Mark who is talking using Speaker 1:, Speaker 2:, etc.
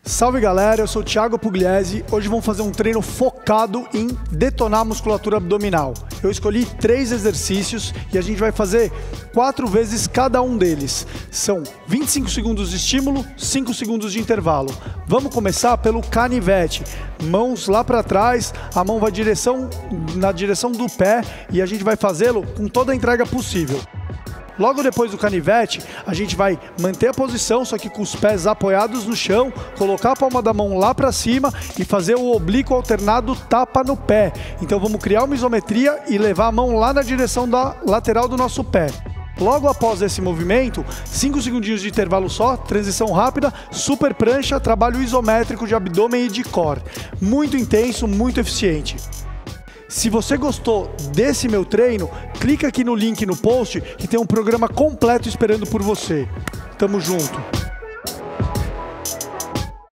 Speaker 1: Salve galera, eu sou o Thiago Pugliese. Hoje vamos fazer um treino focado em detonar a musculatura abdominal. Eu escolhi 3 exercícios e a gente vai fazer 4 vezes cada um deles. São 25 segundos de estímulo, 5 segundos de intervalo. Vamos começar pelo canivete. Mãos lá para trás, a mão vai na direção do pé e a gente vai fazê-lo com toda a entrega possível. Logo depois do canivete, a gente vai manter a posição, só que com os pés apoiados no chão, colocar a palma da mão lá para cima e fazer o oblíquo alternado tapa no pé. Então vamos criar uma isometria e levar a mão lá na direção da lateral do nosso pé. Logo após esse movimento, 5 segundinhos de intervalo só, transição rápida, super prancha, trabalho isométrico de abdômen e de core. Muito intenso, muito eficiente. Se você gostou desse meu treino, clica aqui no link no post que tem um programa completo esperando por você. Tamo junto!